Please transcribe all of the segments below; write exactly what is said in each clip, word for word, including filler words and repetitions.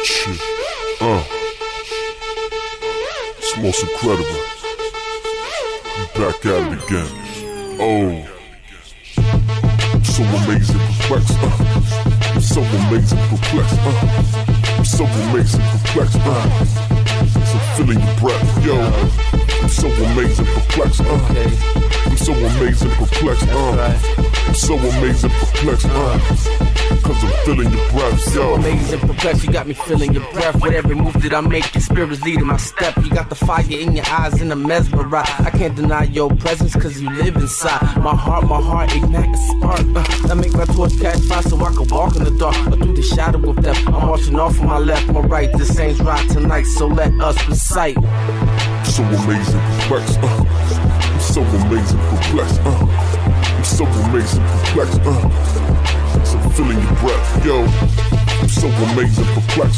Shit. Uh. It's most incredible. I'm back at it again. Oh. I'm so amazing, perplexed. Uh. I'm so amazing, perplexed. Uh. I'm so amazing, perplexed. Uh. So feeling your breath, yo. I'm so amazing, perplexed. Uh. I'm so amazing, perplexed. Uh. I'm so amazing, perplexed. Uh. Cause I'm feeling your breath, yo. So amazing, perplexed, you got me feeling your breath. With every move that I make, your spirit's leading my step. You got the fire in your eyes and the mesmerize. I can't deny your presence cause you live inside my heart, my heart ignite a spark. uh, I make my torch catch fire so I can walk in the dark, or through the shadow of death. I'm marching off on my left, my right. This ain't right tonight, so let us recite. So amazing, perplexed. uh, I'm so amazing, perplexed. uh, I'm so amazing, perplexed. uh, So feeling your breath, yo. I'm so amazing, perplexed,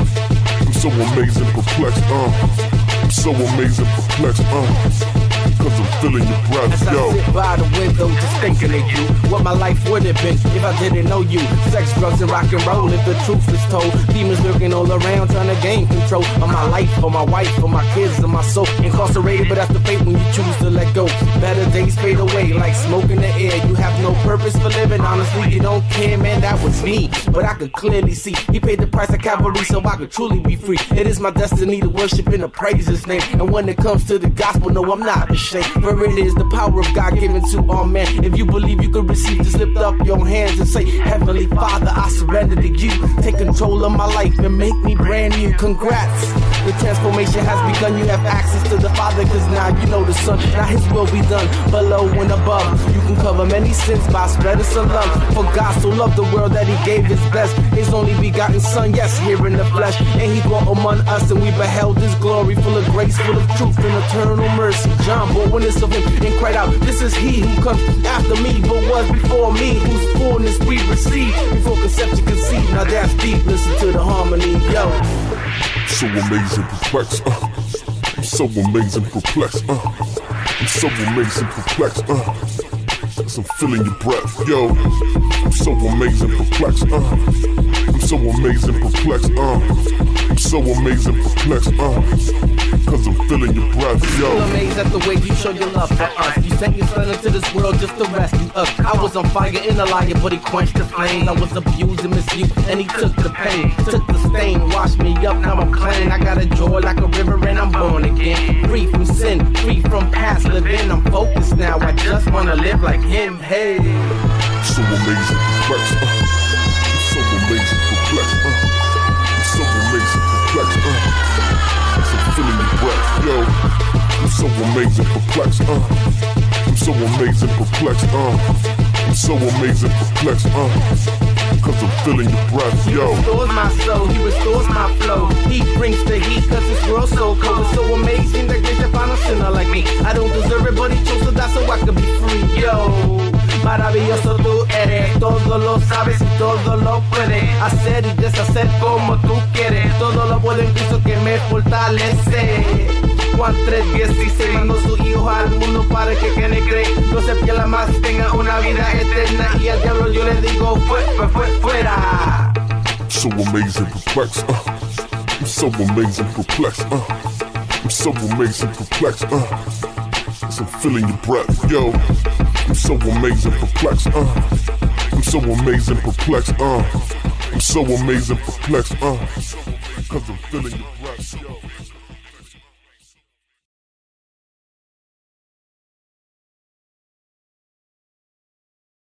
uh. I'm so amazing, perplexed, uh. I'm so amazing, perplexed, uh. Cause I'm feeling your breath, As yo. I sit by the window just thinking of you, what my life would have been if I didn't know you. Sex, drugs, and rock and roll, if the truth is told. Demons lurking all around trying to gain control of my life, for my wife, for my kids, and my soul. Incarcerated, but that's the fate when you choose to let go. Better days fade away like smoke in the air. You have no purpose for living, honestly you don't care, man, that was me. But I could clearly see he paid the price of Calvary so I could truly be free. It is my destiny to worship and to praise his name. And when it comes to the gospel, no, I'm not ashamed. For it is the power of God given to all men. If you believe you could receive, just lift up your hands and say, Heavenly Father, I surrender to you. Take control of my life and make me brand new. Congrats, the transformation has begun. You have access to the Father cause now you know the Son. Now his will be done below and above. You can cover many sins by spreading some love. For God so loved the world that he gave his best, his only begotten Son, yes, here in the flesh. And he dwelt among us and we beheld his glory, full of grace, full of truth and eternal mercy. John bore witness of him and cried out, this is he who comes after me, but was before me, whose fullness we received before conception conceived. Now that's deep, listen to the harmony, yo. So amazing, perplexed, uh. I'm so amazing, perplexed, uh. I'm so amazing, perplexed, uh. Cause I'm feeling your breath, yo. I'm so amazing, perplexed, uh. I'm so amazing, perplexed, uh. I'm so amazing, perplexed, uh. Cause I'm feeling your breath, yo. I'm amazed at the way you show your love for us. You sent your son into this world just to rescue us. I was on fire in a liar, but he quenched the flames. I was abused and misused, and he took the pain, took the stain, washed me up, now I'm clean. I got a joy like a river and I'm born again. Free from sin, free from past living. I'm focused now, I just wanna live like him, hey. So amazing, perplexed, uh. I'm so amazing, perplexed, uh. I'm so amazing, perplexed, uh. I'm feeling your breath, yo. I'm so amazing, perplexed, uh. I'm so amazing, perplexed, uh. I'm so amazing, perplexed, uh. Cause I'm feeling your breath, yo. He restores my soul, he restores my flow. He brings the heat cause this world's so cold. It's so amazing that there's a final sinner like me. I don't deserve it, but he chose to die so I could be free, yo. Maravilloso tú eres, todo lo sabes y todo lo puedes hacer y deshacer como tú quieres. Todo lo puedo en Cristo que me fortalece. Juan tres dieciséis mandó su hijo al mundo para que quien le cree no se pierda más, tenga una vida eterna. Y al diablo yo le digo fue, fue, fue, fuera. So amazing, perplexed, uh. I'm so amazing, perplexed, uh. I'm so amazing, perplexed, uh. Cause I'm feeling your breath, yo. I'm so amazing, perplexed, uh. I'm so amazing, perplexed, uh. I'm so amazing, perplexed, uh. Cause I'm feeling your breath, yo.